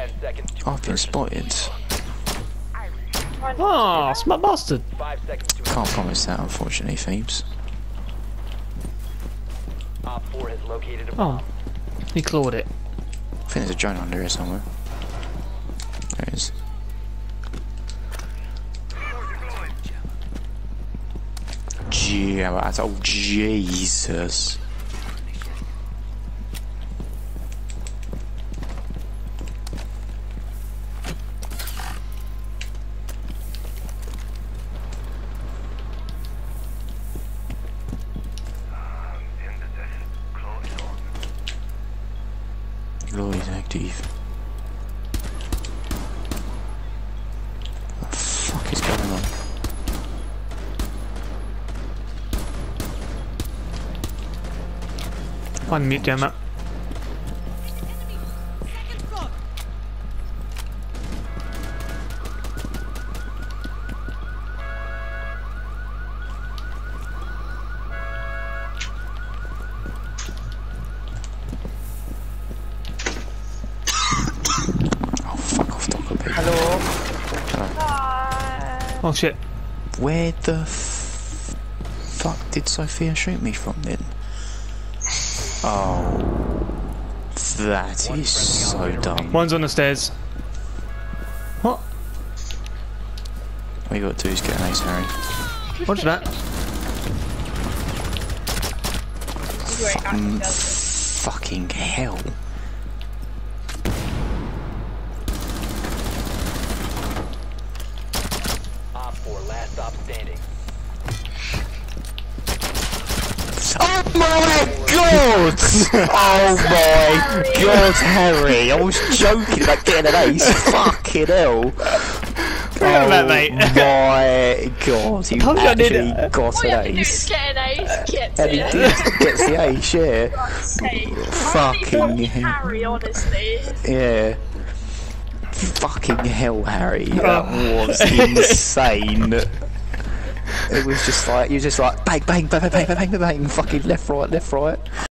10 seconds to I've been spotted. Oh, smart bastard. 5 seconds to Can't promise that, unfortunately, Phoebes. Op 4 has located a bomb. Oh, he clawed it. I think there's a drone under here somewhere. There it is. Oh, Jesus. Glory's active. What the fuck is going on? Find mute down that. Oh, fuck off, Dr. P. Hello. Oh shit. Where the fuck did Sophia shoot me from then? Oh, that is so dumb. One's on the stairs. What? All you got to do is get an ace, Harry. What's that? Fucking hell. Op 4 last stop standing. Oh my god! Oh my god, Harry! I was joking about getting an ace. Fucking hell! Forget that, mate. My god, you told you I did actually it. got All you an have to do is ace. get an ace, get And he it. gets the ace, yeah. Fucking Harry, honestly. yeah. Fucking hell, Harry. That was insane. It was just like, you just like, bang, bang, bang, bang, bang, bang, bang, fucking left, right, left, right.